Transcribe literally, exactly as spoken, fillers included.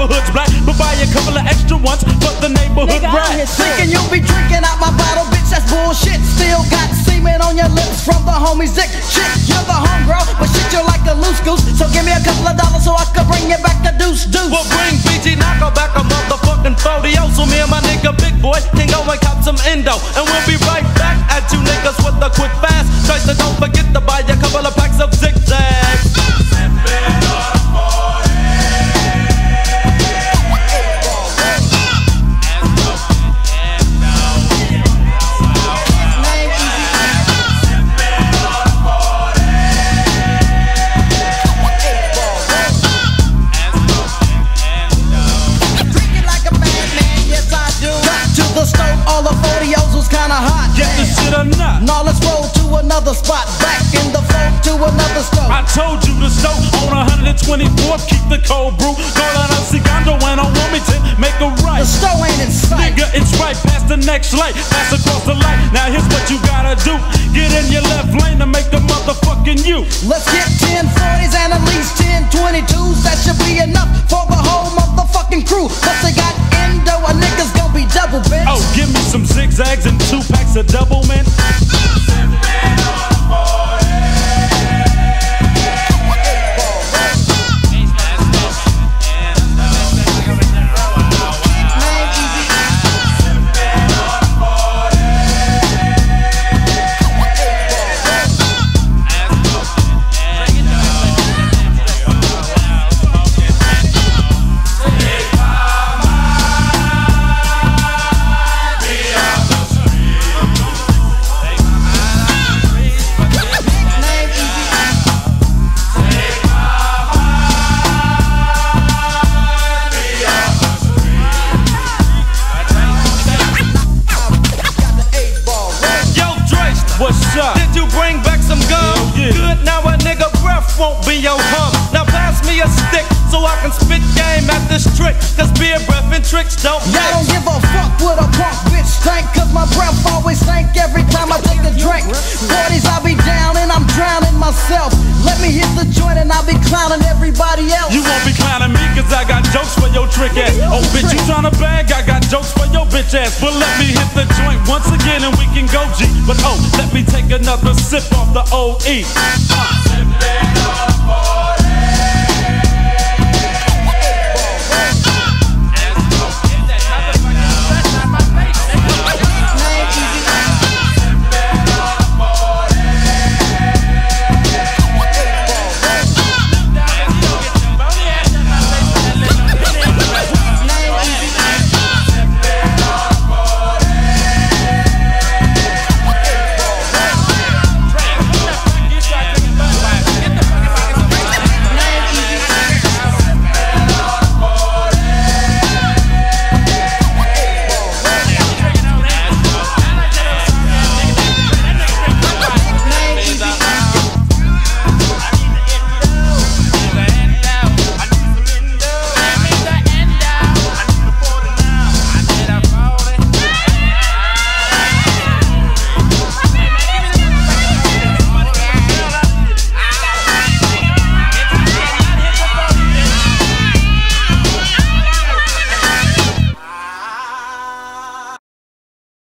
neighborhood's black, but buy a couple of extra ones for the neighborhood rat. Thinking you'll be drinking out my bottle, bitch, that's bullshit. Still got semen on your lips from the homie's dick. Shit, you're the homegirl, but shit, you're like a loose goose. So give me a couple of dollars so I can bring you back a deuce deuce. Well, bring B G Knocc back a motherfucking forty. So me and my nigga Big Boy can go and cop some endo, and we'll be right back at you niggas with a quick fast. Try to don't forget to buy a couple of packs of zigzags. All the forty-os was kinda hot. Get the shit or not? Now let's roll to another spot. Back in the phone to another stove. I told you to stove on one hundred twenty-fourth. Keep the cold brew. Go down to Sigando and on Wilmington. Make a right. The stove ain't in sight. Nigga, it's right past the next light. Pass across the light. Now here's what you gotta do. Get in your left lane to make the motherfucking you. Let's get ten forties and at least ten twenty-twos. That should be enough for the whole motherfucking crew. Plus they got endo, a nigga's gonna be double, bitch. Oh, give me some zigzags and two packs of double, man. Did you bring back some gum? Yeah. Good, now a nigga breath won't be your hum. Now pass me a stick so I can spit game at this trick. Cause beer breath and tricks don't mix. I don't give a fuck what a punk bitch think. Cause my breath always stink every time I take a drink. forties I be down and I'm drowning myself. Let me hit the joint and I'll be clowning everybody else. You won't be clowning me cause I got jokes for your trick ass. Oh bitch, you tryna bag? I got jokes for your bitch ass. But let me hit the joint once again and we can go G. But oh, let me take another sip off the O E. Uh.